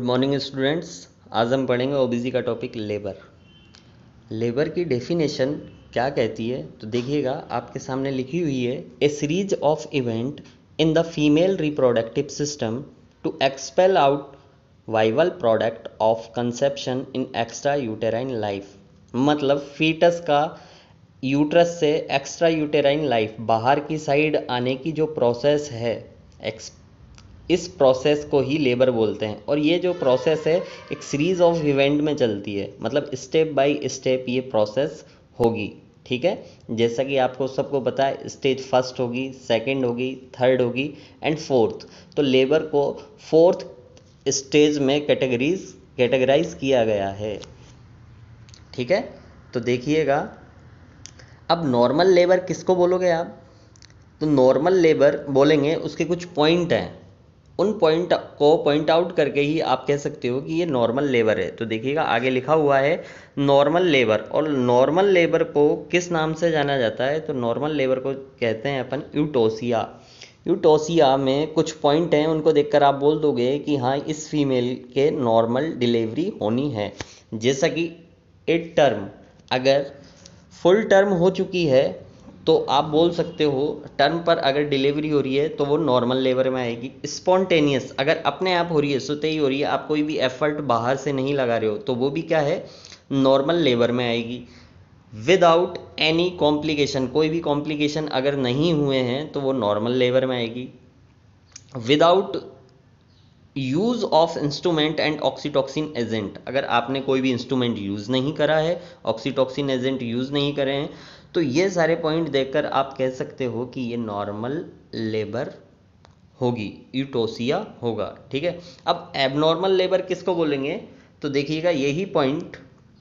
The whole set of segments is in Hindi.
Morning students. आज हम पढ़ेंगे ओबीसी का टॉपिक लेबर। लेबर की डेफिनेशन क्या कहती है तो देखिएगा, आपके सामने लिखी हुई है, a series of event in the female reproductive system to expel out viable product of conception in extra uterine life. मतलब फीटस का यूट्रस से एक्स्ट्रा यूटेराइन लाइफ बाहर की साइड आने की जो प्रोसेस है, इस प्रोसेस को ही लेबर बोलते हैं। और ये जो प्रोसेस है एक सीरीज ऑफ इवेंट में चलती है, मतलब स्टेप बाय स्टेप ये प्रोसेस होगी। ठीक है, जैसा कि आपको सबको पता है, स्टेज फर्स्ट होगी, सेकंड होगी, थर्ड होगी एंड फोर्थ। तो लेबर को फोर्थ स्टेज में कैटेगराइज किया गया है। ठीक है, तो देखिएगा, अब नॉर्मल लेबर किसको बोलोगे आप? तो नॉर्मल लेबर बोलेंगे, उसके कुछ पॉइंट हैं, उन पॉइंट को पॉइंट आउट करके ही आप कह सकते हो कि ये नॉर्मल लेबर है। तो देखिएगा, आगे लिखा हुआ है नॉर्मल लेबर। और नॉर्मल लेबर को किस नाम से जाना जाता है? तो नॉर्मल लेबर को कहते हैं अपन यूटोसिया। यूटोसिया में कुछ पॉइंट हैं, उनको देखकर आप बोल दोगे कि हाँ, इस फीमेल के नॉर्मल डिलीवरी होनी है। जैसा कि एक टर्म अगर फुल टर्म हो चुकी है तो आप बोल सकते हो, टर्म पर अगर डिलीवरी हो रही है तो वो नॉर्मल लेबर में आएगी। स्पॉन्टेनियस अगर अपने आप हो रही है, स्वतः ही हो रही है, आप कोई भी एफर्ट बाहर से नहीं लगा रहे हो, तो वो भी क्या है? नॉर्मल लेबर में आएगी। विदाउट एनी कॉम्प्लिकेशन, कोई भी कॉम्प्लिकेशन अगर नहीं हुए हैं तो वो नॉर्मल लेबर में आएगी। Without use of instrument and oxytocin agent, अगर आपने कोई भी इंस्ट्रूमेंट यूज़ नहीं करा है, ऑक्सीटॉक्सिन एजेंट यूज़ नहीं करे हैं, तो ये सारे पॉइंट देखकर आप कह सकते हो कि ये नॉर्मल लेबर होगी, यूटोसिया होगा। ठीक है, अब एबनॉर्मल लेबर किसको बोलेंगे? तो देखिएगा, यही पॉइंट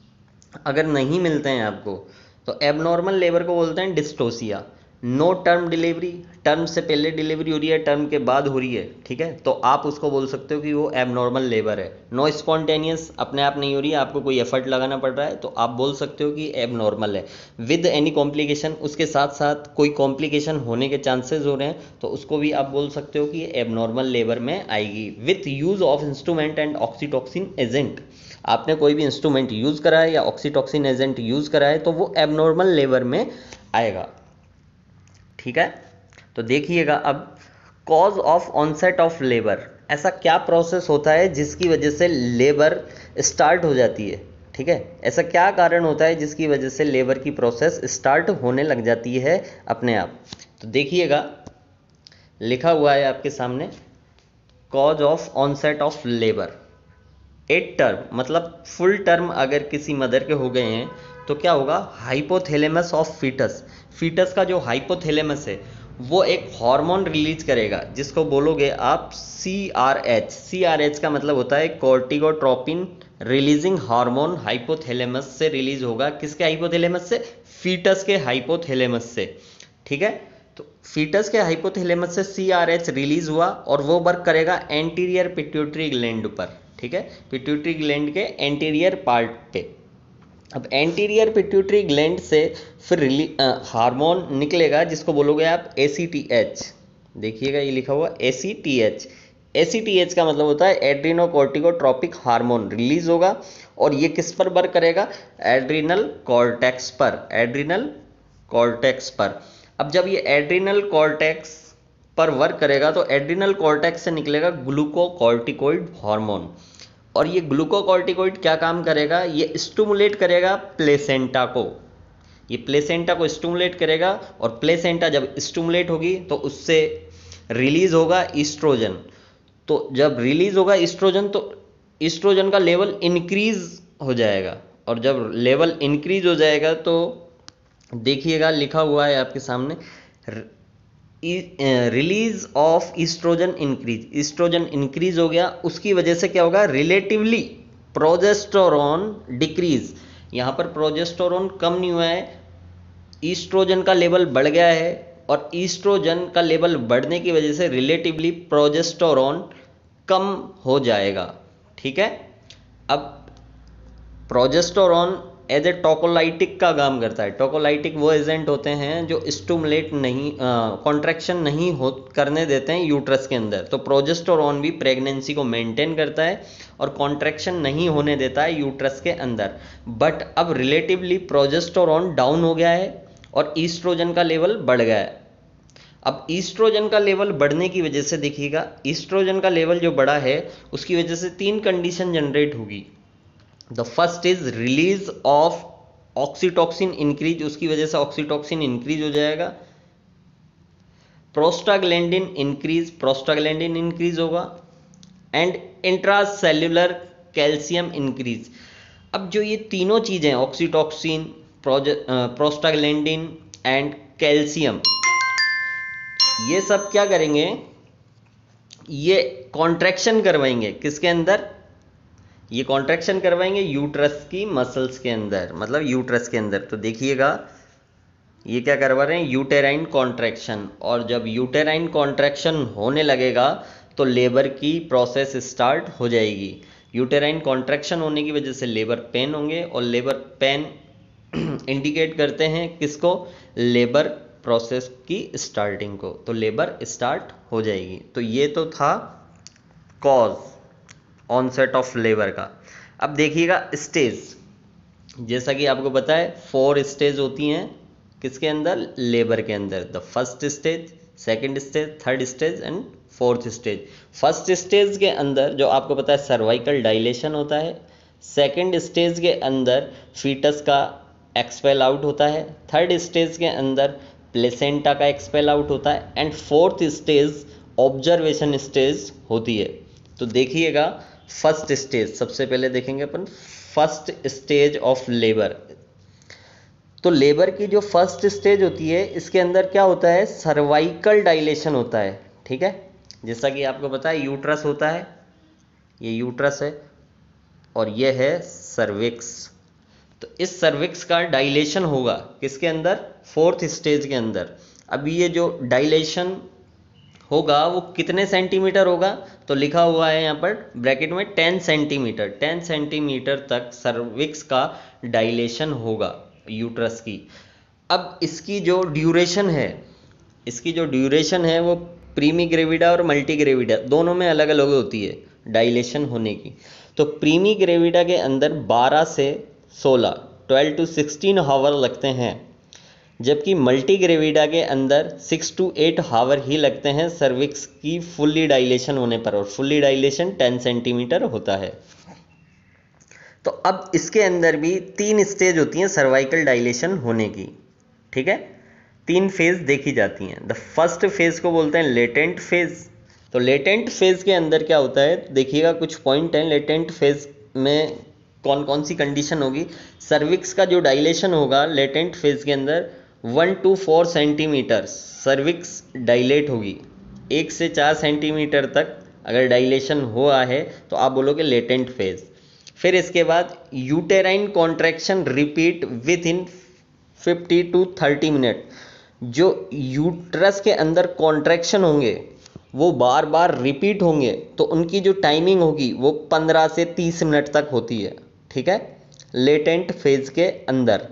अगर नहीं मिलते हैं आपको तो एबनॉर्मल लेबर को बोलते हैं dystocia. No term delivery, term से पहले डिलीवरी हो रही है, टर्म के बाद हो रही है, ठीक है, तो आप उसको बोल सकते हो कि वो एबनॉर्मल लेबर है। नो स्पॉन्टेनियस, अपने आप नहीं हो रही है, आपको कोई एफर्ट लगाना पड़ रहा है, तो आप बोल सकते हो कि एबनॉर्मल है। विद एनी कॉम्प्लिकेशन, उसके साथ साथ कोई कॉम्प्लिकेशन होने के चांसेस हो रहे हैं, तो उसको भी आप बोल सकते हो कि ये एबनॉर्मल लेबर में आएगी। With use of instrument and oxytocin agent, आपने कोई भी इंस्ट्रूमेंट यूज करा है या ऑक्सीटॉक्सिन एजेंट यूज करा है तो वो एबनॉर्मल लेबर में आएगा। ठीक है, तो देखिएगा, अब cause of onset of labour, ऐसा क्या प्रोसेस होता है जिसकी वजह से लेबर स्टार्ट हो जाती है? ठीक है, ऐसा क्या कारण होता है जिसकी वजह से लेबर की प्रोसेस स्टार्ट होने लग जाती है अपने आप? तो देखिएगा, लिखा हुआ है आपके सामने, cause of onset of labour. At term मतलब फुल टर्म अगर किसी मदर के हो गए हैं तो क्या होगा? हाइपोथैलेमस ऑफ फीटस, फीटस का जो हाइपोथैलेमस है वो एक हार्मोन रिलीज करेगा, जिसको बोलोगे आप CRH। CRH का मतलब होता है कॉर्टिकोट्रोपिन रिलीजिंग हार्मोन। हाइपोथैलेमस से रिलीज होगा, किसके हाइपोथैलेमस से? फीटस के हाइपोथैलेमस से। ठीक है, तो फीटस के हाइपोथैलेमस से CRH रिलीज हुआ और वो वर्क करेगा एंटीरियर पिट्यूटरी ग्लैंड पर। ठीक है, पिट्यूटरी ग्लैंड के एंटीरियर पार्ट पे। अब एंटीरियर पिट्यूटरी ग्लैंड से फिर हार्मोन निकलेगा, जिसको बोलोगे आप ACTH। देखिएगा, ये लिखा हुआ ACTH। ACTH का मतलब होता है एड्रीनोकॉर्टिकोट्रोपिक हार्मोन रिलीज होगा, और ये किस पर वर्क करेगा? एड्रिनल कॉर्टेक्स पर, एड्रिनल कॉर्टेक्स पर। अब जब ये एड्रिनल कॉर्टेक्स पर वर्क करेगा तो एड्रिनल कॉर्टेक्स से निकलेगा ग्लूकोकॉर्टिकोइड हार्मोन, और ये ग्लूकोकॉर्टिकोइड क्या काम करेगा? ये स्टिमुलेट करेगा प्लेसेंटा को, ये प्लेसेंटा को स्टिमुलेट करेगा, और प्लेसेंटा जब स्टिमुलेट होगी तो उससे रिलीज होगा ईस्ट्रोजन। तो जब रिलीज होगा ईस्ट्रोजन तो ईस्ट्रोजन का लेवल इंक्रीज हो जाएगा, और जब लेवल इंक्रीज हो जाएगा तो देखिएगा, लिखा हुआ है आपके सामने, release of oestrogen increase. Oestrogen increase हो गया, उसकी वजह से क्या होगा? Relatively progesterone decrease. यहाँ पर प्रोजेस्टेरोन कम नहीं हुआ है, ईस्ट्रोजन का लेवल बढ़ गया है, और ईस्ट्रोजन का लेवल बढ़ने की वजह से रिलेटिवली प्रोजेस्टेरोन कम हो जाएगा। ठीक है, अब प्रोजेस्टेरोन एज ए टोकोलाइटिक का काम करता है। टोकोलाइटिक वो एजेंट होते हैं जो स्टूमुलेट नहीं, कॉन्ट्रैक्शन नहीं हो करने देते हैं यूट्रस के अंदर। तो प्रोजेस्टेरोन भी प्रेगनेंसी को मेंटेन करता है और कॉन्ट्रैक्शन नहीं होने देता है यूट्रस के अंदर। बट अब रिलेटिवली प्रोजेस्टेरोन डाउन हो गया है और ईस्ट्रोजन का लेवल बढ़ गया है। अब ईस्ट्रोजन का लेवल बढ़ने की वजह से देखिएगा, ईस्ट्रोजन का लेवल जो बढ़ा है उसकी वजह से 3 कंडीशन जनरेट होगी। The first is release of oxytocin increase, उसकी वजह से ऑक्सीटॉक्सिन इंक्रीज हो जाएगा। प्रोस्टाग्लैंडिन इंक्रीज होगा। And intracellular calcium increase. अब जो ये तीनों चीजें ऑक्सीटॉक्सिन, प्रोस्टाग्लैंडिन एंड कैल्शियम, ये सब क्या करेंगे, ये कॉन्ट्रैक्शन करवाएंगे किसके अंदर, ये कॉन्ट्रैक्शन करवाएंगे यूट्रस की मसल्स के अंदर, मतलब यूट्रस के अंदर। तो देखिएगा ये क्या करवा रहे हैं, यूटेराइन कॉन्ट्रैक्शन। और जब यूटेराइन कॉन्ट्रैक्शन होने लगेगा तो लेबर की प्रोसेस स्टार्ट हो जाएगी। यूटेराइन कॉन्ट्रैक्शन होने की वजह से लेबर पेन होंगे और लेबर पेन इंडिकेट करते हैं किसको, लेबर प्रोसेस की स्टार्टिंग को। तो लेबर स्टार्ट हो जाएगी। तो ये तो था कॉज ऑनसेट ऑफ लेबर का। अब देखिएगा स्टेज, जैसा कि आपको पता है 4 स्टेज होती हैं किसके अंदर, लेबर के अंदर। The first stage, second stage, third stage and fourth stage. First stage के अंदर जो आपको पता है सर्वाइकल डायलेशन होता है। सेकंड स्टेज के अंदर फीटस का एक्सपेल आउट होता है। थर्ड स्टेज के अंदर प्लेसेंटा का एक्सपेल आउट होता है। And fourth stage observation stage होती है। तो देखिएगा फर्स्ट स्टेज, सबसे पहले देखेंगे अपन फर्स्ट स्टेज ऑफ लेबर। तो लेबर की जो फर्स्ट स्टेज होती है इसके अंदर क्या होता है, सर्वाइकल डायलेशन होता है। ठीक है, जैसा कि आपको पता है यूट्रस होता है, ये यूट्रस है और ये है सर्विक्स। तो इस सर्विक्स का डायलेशन होगा किसके अंदर, फोर्थ स्टेज के अंदर। अब ये जो डायलेशन होगा वो कितने सेंटीमीटर होगा, तो लिखा हुआ है यहाँ पर ब्रैकेट में 10 सेंटीमीटर। 10 सेंटीमीटर तक सर्विक्स का डायलेशन होगा यूट्रस की। अब इसकी जो ड्यूरेशन है वो प्रीमी ग्रेविडा और मल्टी ग्रेविडा दोनों में अलग अलग होती है डायलेशन होने की। तो प्रीमी ग्रेविडा के अंदर 12 से 16 12 to 16 हावर लगते हैं, जबकि मल्टी ग्रेविडा के अंदर 6 to 8 हावर ही लगते हैं सर्विक्स की फुल्ली डायलेशन होने पर। और फुल्ली डायलेशन 10 सेंटीमीटर होता है। तो अब इसके अंदर भी 3 स्टेज होती हैं सर्वाइकल डायलेशन होने की। ठीक है, 3 फेज देखी जाती हैं। द फर्स्ट फेज को बोलते हैं लेटेंट फेज। तो लेटेंट फेज के अंदर क्या होता है, देखिएगा कुछ पॉइंट हैं। लेटेंट फेज में कौन कौन सी कंडीशन होगी, सर्विक्स का जो डायलेशन होगा लेटेंट फेज के अंदर 1 to 4 सेंटीमीटर सर्विक्स डायलेट होगी। 1 से 4 सेंटीमीटर तक अगर डायलेशन हुआ है तो आप बोलोगे लेटेंट फेज। फिर इसके बाद uterine contraction repeat within 50 to 30 minute. जो यूट्रस के अंदर कॉन्ट्रैक्शन होंगे वो बार बार रिपीट होंगे, तो उनकी जो टाइमिंग होगी वो 15 से 30 मिनट तक होती है। ठीक है, लेटेंट फेज के अंदर।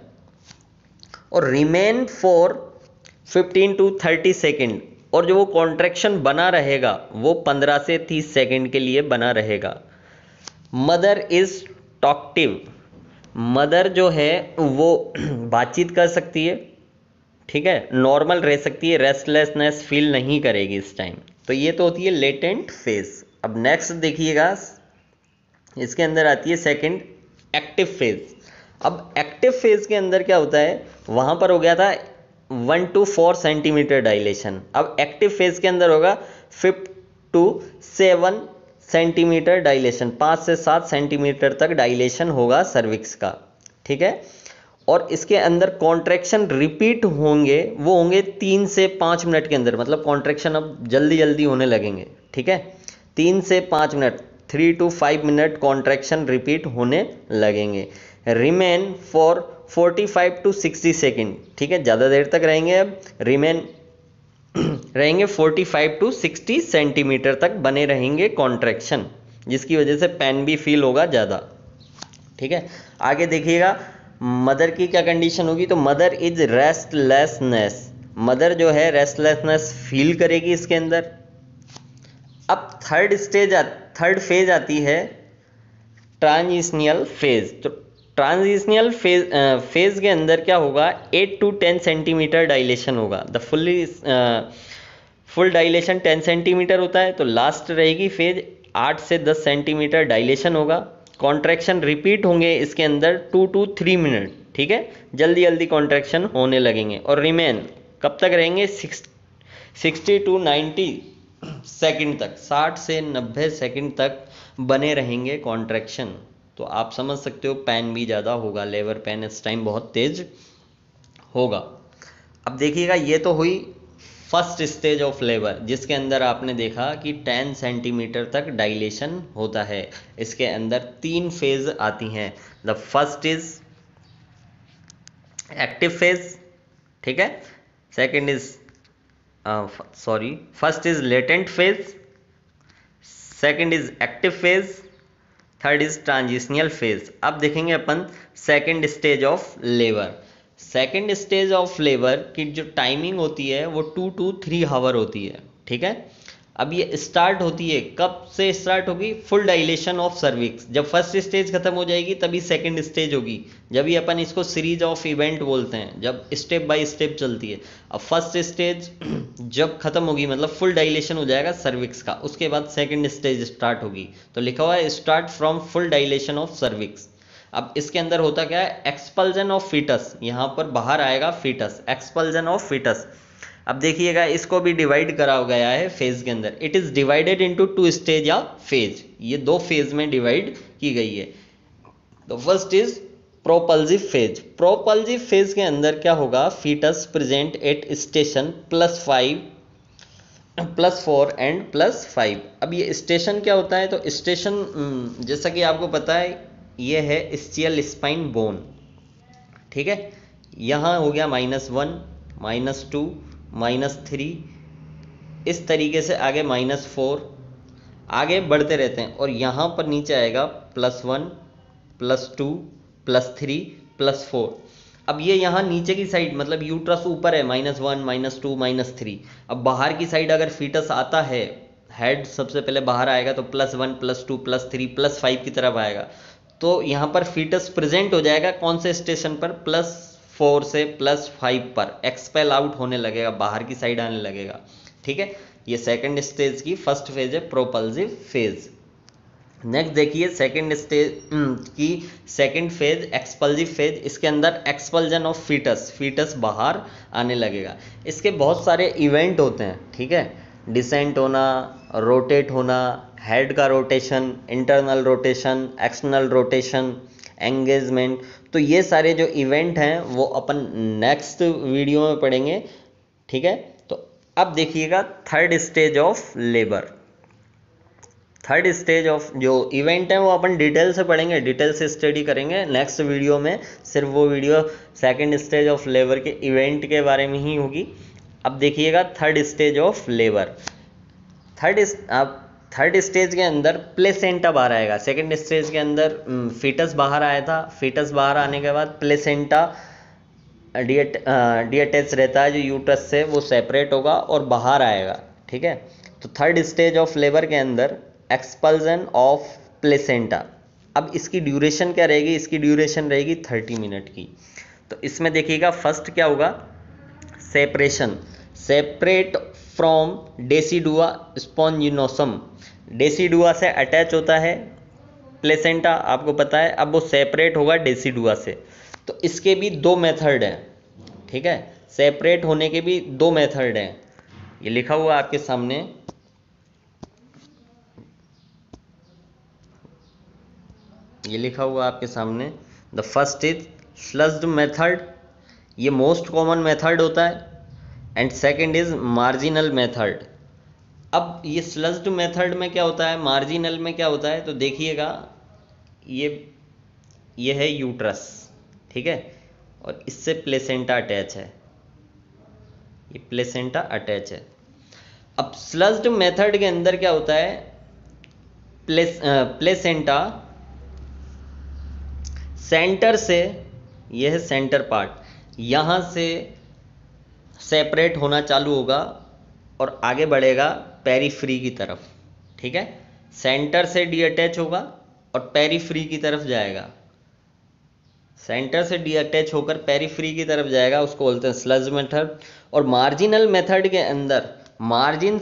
और रिमेन फॉर 15 to 30 सेकेंड। और जो वो कॉन्ट्रैक्शन बना रहेगा वो 15 से 30 सेकेंड के लिए बना रहेगा। Mother is talkative. मदर जो है वो बातचीत कर सकती है, ठीक है, नॉर्मल रह सकती है, रेस्टलेसनेस फील नहीं करेगी इस टाइम। तो ये तो होती है लेटेंट फेज। अब नेक्स्ट देखिएगा, इसके अंदर आती है सेकंड एक्टिव फेज। अब एक्टिव फेज के अंदर क्या होता है, वहां पर हो गया था 1 to 4 सेंटीमीटर डायलेशन। अब एक्टिव फेज के अंदर होगा 5 to 7 सेंटीमीटर डायलेशन। 5 से 7 सेंटीमीटर तक डायलेशन होगा सर्विक्स का। ठीक है, और इसके अंदर कॉन्ट्रैक्शन रिपीट होंगे, वो होंगे 3 से 5 मिनट के अंदर। मतलब कॉन्ट्रैक्शन अब जल्दी जल्दी होने लगेंगे। ठीक है, 3 से 5 minute, 3 to 5 minute contraction repeat होने लगेंगे। Remain for 45 to 60 second. ठीक है, ज़्यादा देर तक रहेंगे। अब रिमेन रहेंगे 45 to 60 सेंटीमीटर तक बने रहेंगे कॉन्ट्रैक्शन, जिसकी वजह से पेन भी फील होगा ज़्यादा। ठीक है, आगे देखिएगा मदर की क्या कंडीशन होगी, तो मदर इज रेस्टलेसनेस, मदर जो है रेस्टलेसनेस फील करेगी इसके अंदर। अब थर्ड फेज आती है ट्रांजिशनल फेज। तो ट्रांजिशनल फेज के अंदर क्या होगा, 8 to 10 सेंटीमीटर डायलेशन होगा। द फुल डायलेशन 10 सेंटीमीटर होता है, तो लास्ट रहेगी फेज 8 से 10 सेंटीमीटर डायलेशन होगा। कॉन्ट्रैक्शन रिपीट होंगे इसके अंदर 2 to 3 मिनट, ठीक है, जल्दी जल्दी कॉन्ट्रैक्शन होने लगेंगे और रिमेन कब तक रहेंगे, 60 to 90 सेकंड तक, 60 से 90 सेकंड तक बने रहेंगे कॉन्ट्रैक्शन। तो आप समझ सकते हो पेन भी ज़्यादा होगा, लेबर पेन इस टाइम बहुत तेज होगा। अब देखिएगा, ये तो हुई फर्स्ट स्टेज ऑफ लेबर, जिसके अंदर आपने देखा कि 10 सेंटीमीटर तक डायलेशन होता है। इसके अंदर 3 फेज आती हैं। The first is active phase, ठीक है, second is first is latent phase, second is active phase, third is transitional phase. अब देखेंगे अपन second stage of labour. Second stage of labour की जो टाइमिंग होती है वो 2 to 3 आवर होती है, ठीक है। अब ये स्टार्ट होती है, कब से स्टार्ट होगी, फुल डायलेशन ऑफ सर्विक्स। जब फर्स्ट स्टेज खत्म हो जाएगी तभी सेकंड स्टेज होगी, जब ये अपन इसको सीरीज ऑफ इवेंट बोलते हैं, जब स्टेप बाय स्टेप चलती है। अब फर्स्ट स्टेज जब खत्म होगी, मतलब फुल डायलेशन हो जाएगा सर्विक्स का, उसके बाद सेकंड स्टेज स्टार्ट होगी। तो लिखा हुआ है start from full dilation of cervix. अब इसके अंदर होता क्या है, एक्सपल्जन ऑफ फीटस, यहाँ पर बाहर आएगा फीटस, एक्सपल्जन ऑफ फीटस। अब देखिएगा, इसको भी डिवाइड करा गया है फेज के अंदर। It is divided into 2 stage या फेज, ये 2 फेज में डिवाइड की गई है। तो first is propulsive phase. Propulsive phase के अंदर क्या होगा, foetus present at station +4 and +5। अब ये स्टेशन क्या होता है, तो स्टेशन जैसा कि आपको पता है ये है स्चियल स्पाइन बोन, ठीक है। यहाँ हो गया -1, -2, -3, इस तरीके से आगे -4, आगे बढ़ते रहते हैं। और यहाँ पर नीचे आएगा +1, +2, +3, +4। अब ये यहाँ नीचे की साइड, मतलब यूट्रस ऊपर है, -1, -2, -3। अब बाहर की साइड अगर फीटस आता है, हेड सबसे पहले बाहर आएगा, तो +1, +2, +3, +5 की तरफ आएगा। तो यहाँ पर फीटस प्रेजेंट हो जाएगा कौन से स्टेशन पर, +4 से +5 पर एक्सपेल आउट होने लगेगा, बाहर की साइड आने लगेगा, ठीक है। ये सेकंड स्टेज की फर्स्ट फेज है, प्रोपल्सिव फेज। नेक्स्ट देखिए सेकंड स्टेज की सेकंड फेज, एक्सपल्सिव फेज। इसके अंदर एक्सपल्जन ऑफ फीटस बाहर आने लगेगा। इसके बहुत सारे इवेंट होते हैं, ठीक है, डिसेंट होना, रोटेट होना, हेड का rotation, internal rotation, external rotation, engagement. तो ये सारे जो इवेंट हैं वो अपन नेक्स्ट वीडियो में पढ़ेंगे, ठीक है। तो अब देखिएगा third stage of labour. Third stage of जो इवेंट है वो अपन डिटेल से पढ़ेंगे, डिटेल से स्टडी करेंगे नेक्स्ट वीडियो में। सिर्फ वो video second stage of labour के इवेंट के बारे में ही होगी। अब देखिएगा third stage of labour. Third stage के अंदर प्लेसेंटा बाहर आएगा। सेकंड स्टेज के अंदर फीटस बाहर आया था, फीटस बाहर आने के बाद प्लेसेंटा डीअटैच रहता है जो यूट्रस से, वो सेपरेट होगा और बाहर आएगा, ठीक है। तो थर्ड स्टेज ऑफ लेबर के अंदर एक्सपल्जन ऑफ प्लेसेंटा। अब इसकी ड्यूरेशन क्या रहेगी, इसकी ड्यूरेशन रहेगी 30 मिनट की। तो इसमें देखिएगा फर्स्ट क्या होगा, separation, separate from decidua spongiosum. Decidua से अटैच होता है प्लेसेंटा, आपको पता है। अब वो सेपरेट होगा डेसिडुआ से। तो इसके भी 2 मेथड हैं, ठीक है, सेपरेट होने के भी 2 मेथड हैं। ये लिखा हुआ आपके सामने, ये लिखा हुआ आपके सामने। द फर्स्ट इज स्लज्ड मेथड, ये मोस्ट कॉमन मेथड होता है, and second is marginal method. अब ये स्लज्ड मेथड में क्या होता है, मार्जिनल में क्या होता है, तो देखिएगा ये है यूट्रस, ठीक है, और इससे प्लेसेंटा अटैच है, ये प्लेसेंटा अटैच है। अब स्लज्ड मेथड के अंदर क्या होता है, प्लेसेंटा सेंटर से ये है सेंटर पार्ट, यहाँ से सेपरेट होना चालू होगा और आगे बढ़ेगा पेरीफ्री की तरफ, ठीक है। सेंटर से डीअटैच होगा और पेरीफ्री की तरफ जाएगा, सेंटर से डीअटैच होकर पेरीफ्री की तरफ जाएगा, उसको बोलते हैं स्लज मेथड। और मार्जिनल मेथड के अंदर मार्जिन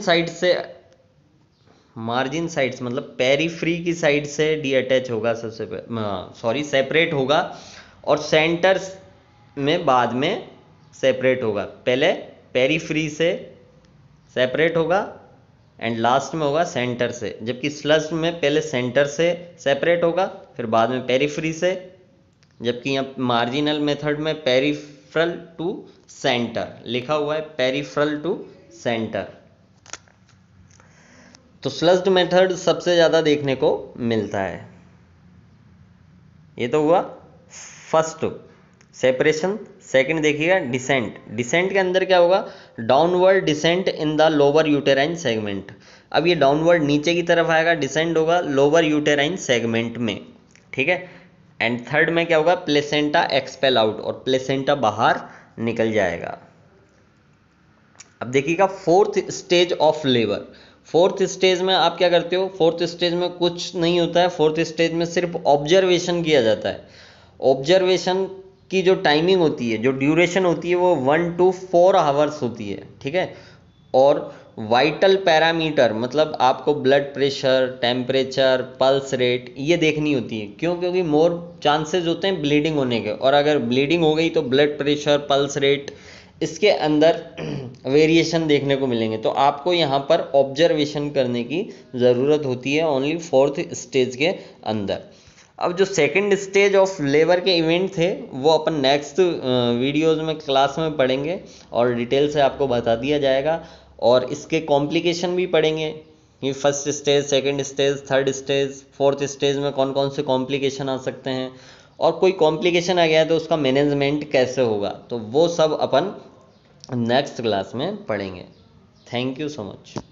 साइड्स मतलब पेरीफ्री की साइड से डीअटैच होगा, सेपरेट होगा, और सेंटर में बाद में सेपरेट होगा। पहले पेरीफ्री से सेपरेट होगा एंड लास्ट में होगा सेंटर से, जबकि स्लज में पहले सेंटर से सेपरेट होगा फिर बाद में पेरीफ्री से, जबकि यहाँ मार्जिनल मेथड में पेरिफेरल टू सेंटर लिखा हुआ है, पेरिफेरल टू सेंटर। तो स्लज्ड मेथड सबसे ज़्यादा देखने को मिलता है। ये तो हुआ फर्स्ट सेपरेशन। सेकंड देखिएगा डिसेंट। डिसेंट के अंदर क्या होगा, downward descent in the lower uterine segment. अब ये डाउनवर्ड नीचे की तरफ आएगा, डिसेंट होगा लोअर यूटेराइन सेगमेंट में, ठीक है। एंड थर्ड में क्या होगा, प्लेसेंटा एक्सपेल आउट, और प्लेसेंटा बाहर निकल जाएगा। अब देखिएगा fourth stage of labour. Fourth stage में आप क्या करते हो, फोर्थ स्टेज में कुछ नहीं होता है, फोर्थ स्टेज में सिर्फ ऑब्जर्वेशन किया जाता है। ऑब्जर्वेशन की जो टाइमिंग होती है, जो ड्यूरेशन होती है, वो 1 to 4 आवर्स होती है, ठीक है। और वाइटल पैरामीटर मतलब आपको blood pressure, temperature, pulse rate ये देखनी होती है। क्यों? क्योंकि मोर चांसेस होते हैं ब्लीडिंग होने के, और अगर ब्लीडिंग हो गई तो ब्लड प्रेशर, पल्स रेट इसके अंदर वेरिएशन देखने को मिलेंगे। तो आपको यहाँ पर ऑब्जर्वेशन करने की ज़रूरत होती है ओनली फोर्थ स्टेज के अंदर। अब जो सेकंड स्टेज ऑफ लेबर के इवेंट थे वो अपन नेक्स्ट वीडियोज़ में क्लास में पढ़ेंगे और डिटेल से आपको बता दिया जाएगा, और इसके कॉम्प्लिकेशन भी पढ़ेंगे कि first stage, second stage, third stage, fourth stage में कौन कौन से कॉम्प्लिकेशन आ सकते हैं, और कोई कॉम्प्लिकेशन आ गया तो उसका मैनेजमेंट कैसे होगा। तो वो सब अपन नेक्स्ट क्लास में पढ़ेंगे। Thank you so much.